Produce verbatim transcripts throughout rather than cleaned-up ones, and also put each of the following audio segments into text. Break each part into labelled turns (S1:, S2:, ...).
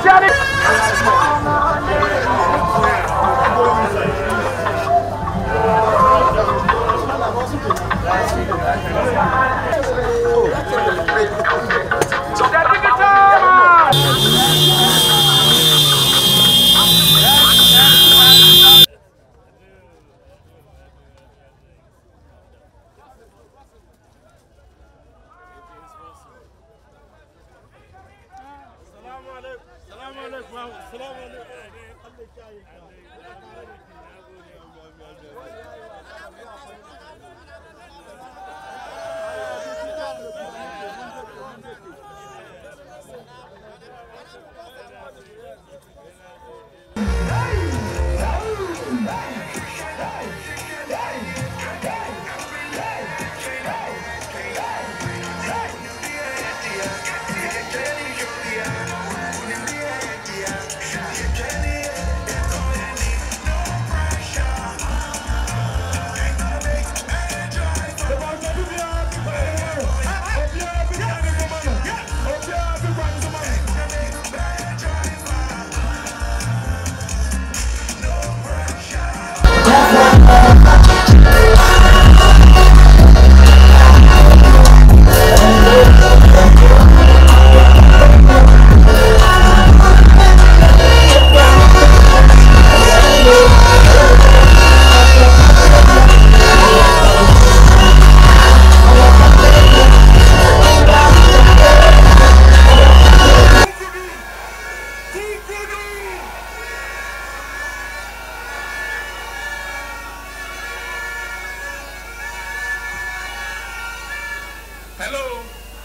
S1: Hello,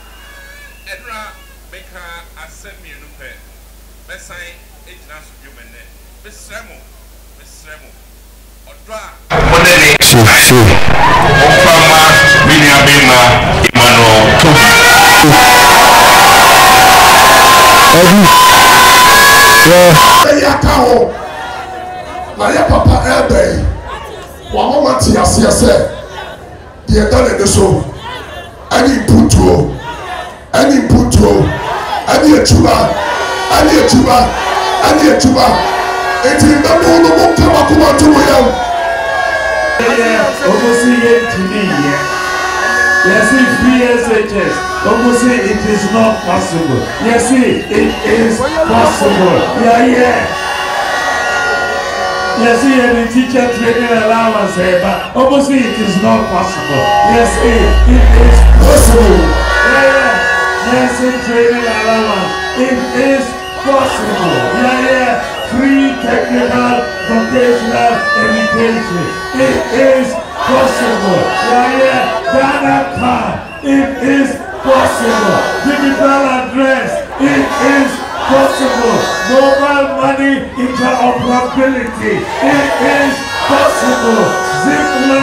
S1: Edra Baker, I send me a new pen. Best sign, eight national human name. Miss Remo, Miss Remo. Odra. Chief, Chief. Ofama, Minya Bima, Emmanuel.
S2: Eddie. Yeah.
S3: Yakao. My papa Elbe. Wama Tiasia said, the Adana de so. Any puto, any puto, any chuba, any chuba, any chuba. It is the moon of Tamakuma to him.
S4: Almost to me, yes, free S H S. Almost it is not possible. Yes, it is possible. Yeah, yeah. Yes, the teacher training allowance, but almost it is not possible. Yes, it, it is possible. Yeah, yes, training allowance. It is possible. Yeah, yeah. Free technical vocational education. It is possible. Yeah, yeah. Data card. It is possible. Digital address. It is possible. Mobile money interoperability. It is possible. Zip